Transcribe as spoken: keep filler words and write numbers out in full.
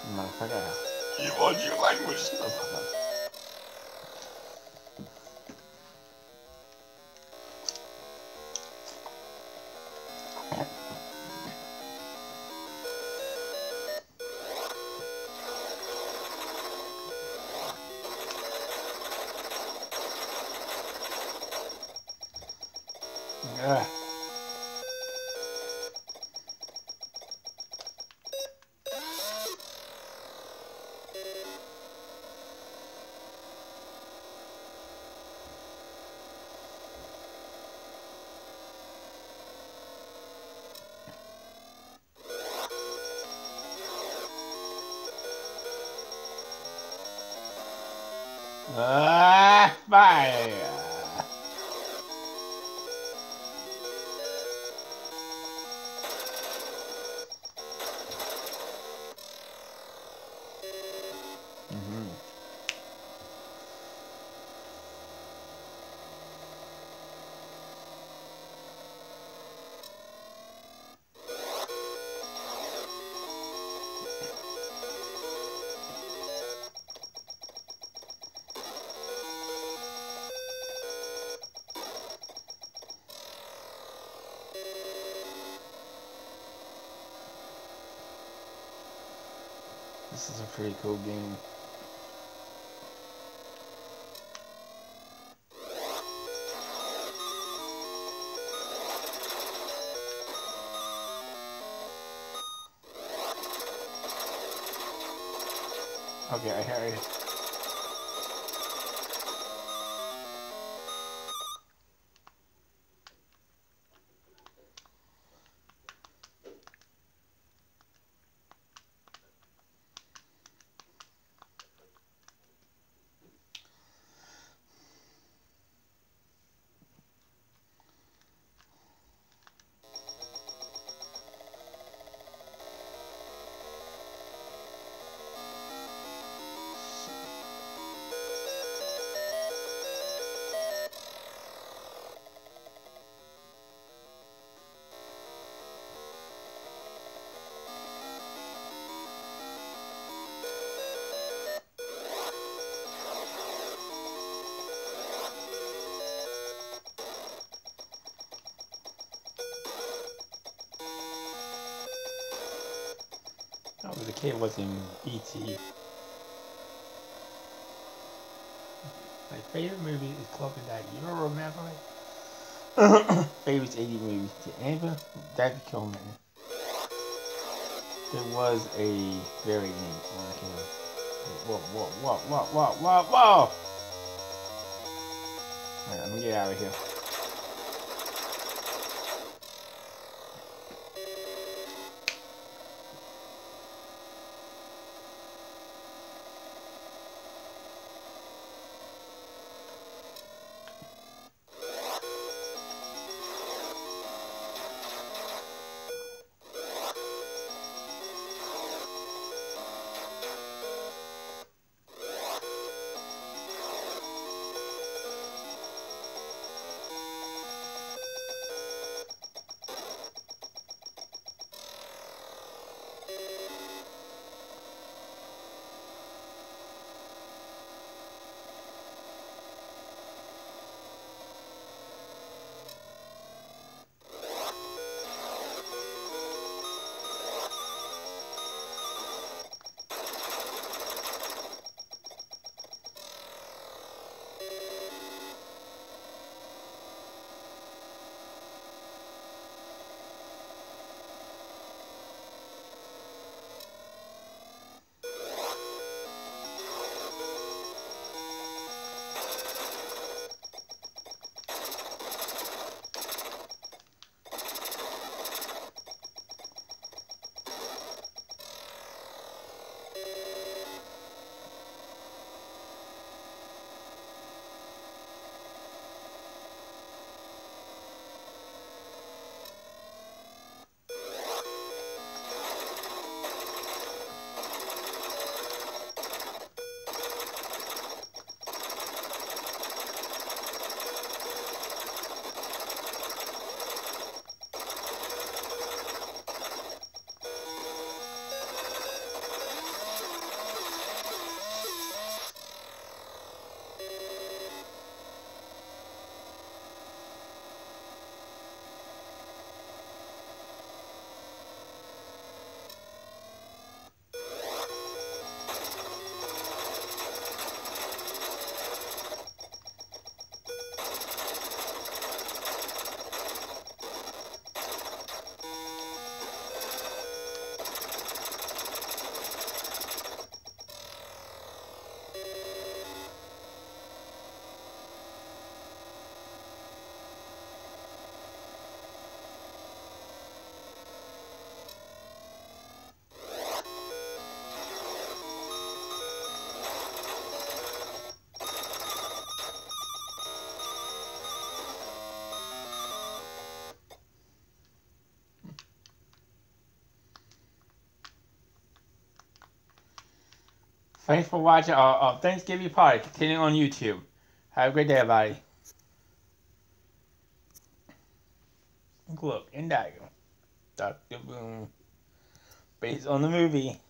Motherfucker. You want your language? Ugh. Ah, fire! Mm-hmm. This is a pretty cool game. Okay, I heard it. Oh, the kid was in E T My favorite movie is Cloak and Dagger. You don't remember it? Favorite eighties movie. Did anybody? That'd be cool, man. There was a very name on him. Whoa, whoa, whoa, whoa, whoa, whoa, whoa! Alright, let me get out of here. Thanks for watching our, our Thanksgiving party. Continuing on YouTube. Have a great day, everybody. Look, and Dagger. Doctor Boom. Based on the movie.